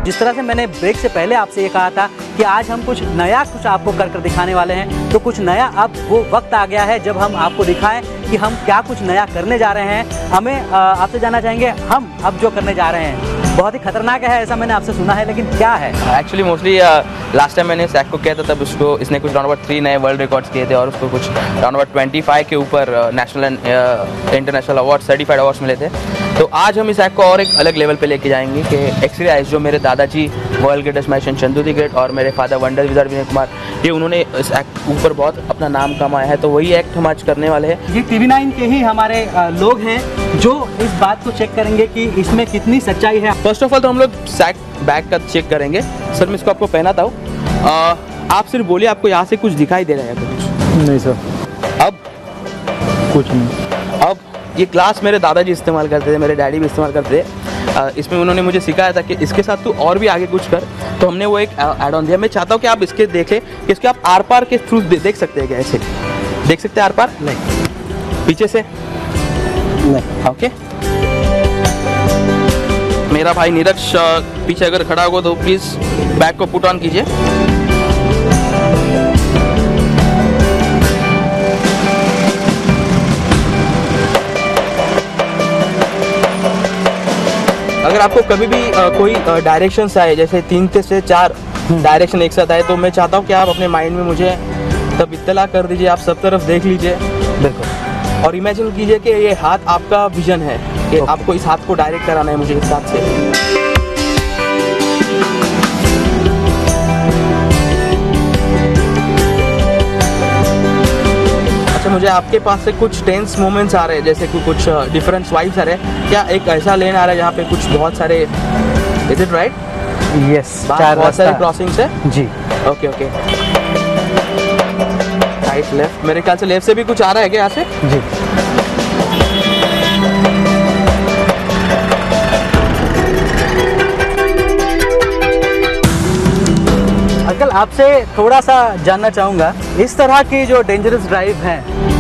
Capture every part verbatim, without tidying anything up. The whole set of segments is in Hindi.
जिस तरह से मैंने ब्रेक से पहले आपसे ये कहा था कि आज हम कुछ नया कुछ आपको कर कर दिखाने वाले हैं, तो कुछ नया अब वो वक्त आ गया है जब हम आपको दिखाएं कि हम क्या कुछ नया करने जा रहे हैं। हमें आपसे जानना चाहेंगे हम अब जो करने जा रहे हैं बहुत ही खतरनाक है, ऐसा मैंने आपसे सुना है, लेकिन क्या है? एक्चुअली मोस्टली लास्ट टाइम मैंने सैक को किया था, तब उसको इसने कुछ राउंड अबाउट थ्री नए वर्ल्ड रिकॉर्ड्स किए थे और उसको कुछ राउंड अबाउट ट्वेंटी फाइव के ऊपर national and international award certified awards मिले थे। तो आज हम इस ऐक को और एक अलग लेवल पे लेके जाएंगे कि एक्सरसाइज जो मेरे दादाजी world greatest magician Chandu the great और मेरे फादर वंडर विजय विनय कुमार, ये उन्होंने इस एक्ट ऊपर बहुत अपना नाम कमाया है, तो वही एक्ट हम आज करने वाले हैं। ये टीवी नाइन के ही हमारे लोग हैं जो इस बात को चेक करेंगे कि इसमें कितनी सच्चाई है। फर्स्ट ऑफ ऑल तो हम लोग सैक बैग का चेक करेंगे। सर मैं इसको आपको पहनाता हूँ, आप सिर्फ बोलिए आपको यहाँ से कुछ दिखाई दे रहा है कुछ? नहीं सर। अब कुछ नहीं। अब ये ग्लास मेरे दादाजी इस्तेमाल करते थे, मेरे डैडी भी इस्तेमाल करते थे। इसमें उन्होंने मुझे सिखाया था कि इसके साथ तू और भी आगे कुछ कर, तो हमने वो एक ऐड ऑन दिया। मैं चाहता हूँ कि आप इसके देखें कि इसके आप आर पार के थ्रू देख सकते हैं क्या? ऐसे देख सकते हैं आर पार? नहीं। पीछे से नहीं। ओके। मेरा भाई नीरज पीछे अगर खड़ा होगा तो प्लीज़ बैग को पुट ऑन कीजिए। अगर आपको कभी भी आ, कोई डायरेक्शंस आए, जैसे तीन से चार डायरेक्शन एक साथ आए, तो मैं चाहता हूँ कि आप अपने माइंड में मुझे तब इत्तला कर दीजिए, आप सब तरफ देख लीजिए। बिल्कुल। और इमेजिन कीजिए कि ये हाथ आपका विजन है कि आपको इस हाथ को डायरेक्ट कराना है मुझे इस हाथ से। अच्छा, मुझे आपके पास से कुछ टेंस मोमेंट्स आ रहे हैं, जैसे कि कुछ डिफरेंस वाइब्स आ रहे हैं। क्या एक ऐसा लेन आ रहा है जहाँ पे कुछ बहुत सारे, इज इट राइट? यस, बहुत सारे क्रॉसिंग्स है जी। Okay okay. राइट लेफ्ट, मेरे ख्याल से लेफ्ट से भी कुछ आ रहा है क्या यहाँ से? जी। अंकल आपसे थोड़ा सा जानना चाहूँगा, इस तरह की जो डेंजरस ड्राइव हैं,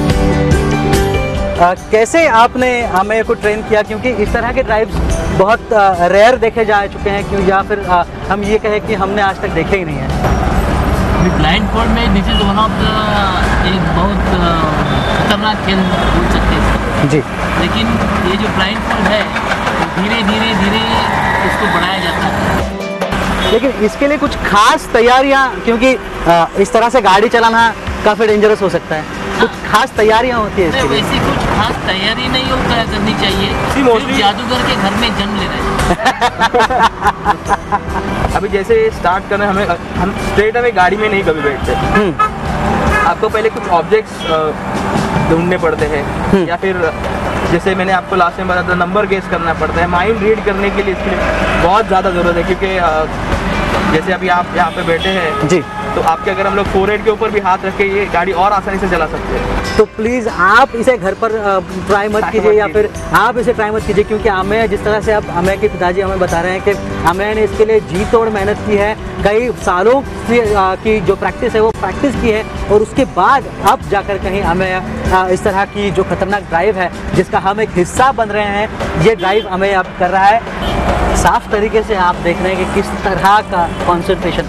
आ, कैसे आपने हमें को ट्रेन किया? क्योंकि इस तरह के ड्राइव्स बहुत रेयर देखे जा चुके हैं, क्यों या फिर आ, हम ये कहें कि हमने आज तक देखे ही नहीं है। ब्लाइंड फोल्ड में this is one of the एक बहुत खतरनाक खेल बोल सकते हैं जी। लेकिन ये जो ब्लाइंड फोल्ड है धीरे धीरे धीरे इसको बढ़ाया जाता है। लेकिन इसके लिए कुछ खास तैयारियां, क्योंकि आ, इस तरह से गाड़ी चलाना काफ़ी डेंजरस हो सकता है, कुछ खास तैयारियां होती है इसके लिए? वैसी कुछ खास तैयारी नहीं होता करनी चाहिए, सिर्फ जादूगर के घर में जन्म ले रहे हैं। अभी जैसे स्टार्ट करना, हमें हम स्ट्रेट अवे गाड़ी में नहीं कभी बैठते, आपको पहले कुछ ऑब्जेक्ट्स ढूंढने पड़ते हैं, या फिर जैसे मैंने आपको लास्ट टाइम बताया था नंबर गेस करना पड़ता है। माइंड रीड करने के लिए इसके लिए बहुत ज़्यादा ज़रूरत है, क्योंकि जैसे अभी आप यहाँ पे बैठे हैं जी, तो आपके अगर हम लोग फोरहेड के ऊपर भी हाथ रख के ये गाड़ी और आसानी से चला सकते हैं। तो प्लीज़ आप इसे घर पर ट्राई मत कीजिए, या फिर आप इसे ट्राई मत कीजिए, क्योंकि अमेय जिस तरह से अब अमेय के पिताजी हमें बता रहे हैं कि अमेय ने इसके लिए जी तोड़ मेहनत की है, कई सालों की जो प्रैक्टिस है वो प्रैक्टिस की है, और उसके बाद अब जाकर कहीं अमेय इस तरह की जो खतरनाक ड्राइव है जिसका हम एक हिस्सा बन रहे हैं, ये ड्राइव अमेय अब कर रहा है। साफ तरीके से आप देख रहे हैं कि किस तरह का कॉन्सेंट्रेशन।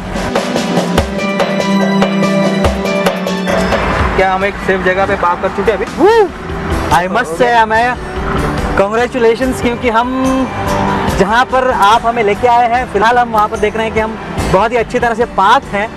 क्या हम एक सेफ जगह पे पार्क कर चुके हैं अभी? I must say Ameya congratulations, क्योंकि हम जहाँ पर आप हमें लेके आए हैं, फिलहाल हम वहाँ पर देख रहे हैं कि हम बहुत ही अच्छी तरह से पार्क हैं।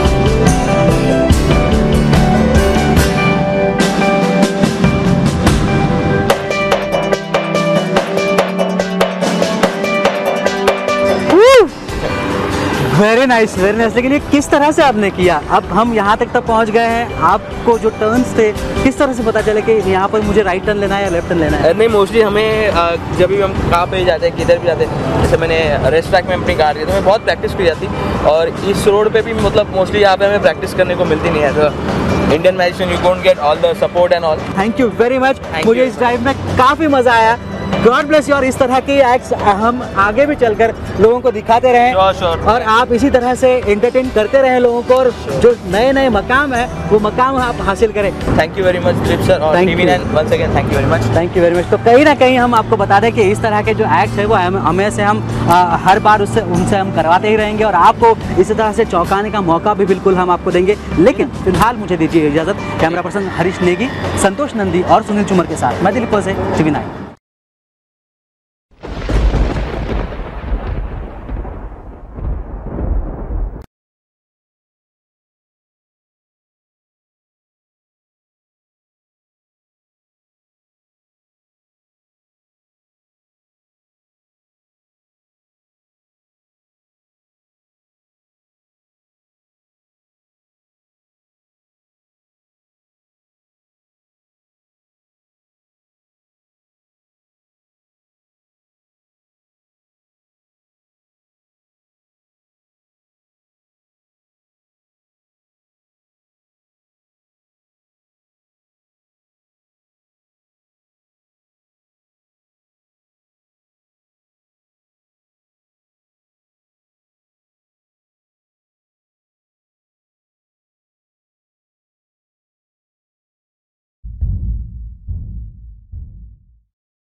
Very nice, very nice. लेकिन ये किस तरह से आपने किया? अब हम यहाँ तक तक पहुँच गए हैं, आपको जो टर्न्स थे किस तरह से पता चले कि यहाँ पर मुझे राइट टर्न लेना है या लेफ्ट टर्न लेना है? नहीं, मोस्टली हमें जब भी हम कहाँ पे जाते हैं, किधर भी जाते हैं, जैसे मैंने रेस ट्रैक में अपनी कार की तो मैं बहुत प्रैक्टिस की जाती, और इस रोड पे भी मतलब मोस्टली यहाँ पे हमें प्रैक्टिस करने को मिलती नहीं है। तो Indian magician you don't get all the support and all. Thank you very much. मुझे इस ड्राइव में काफ़ी मज़ा आया। God bless you. और इस तरह के एक्ट्स हम आगे भी चलकर लोगों को दिखाते रहें Sure, sure. और आप इसी तरह से एंटरटेन करते रहें लोगों को, और जो नए नए मकाम है वो मकाम आप हासिल करें। Thank you very much Dilip sir और Thank TV you. Nine once again thank you very much. Thank you very much. तो कहीं ना कहीं हम आपको बता दें कि इस तरह के जो एक्ट्स है वो हम- हमें से हम आ, हर बार उससे उनसे हम करवाते ही रहेंगे और आपको इसी तरह से चौंकाने का मौका भी बिल्कुल हम आपको देंगे। लेकिन फिलहाल मुझे दीजिए इजाज़त। कैमरा पर्सन हरीश नेगी, संतोष नंदी और सुनील चुमर के साथ मैं दिलीप से टीवी नाइन।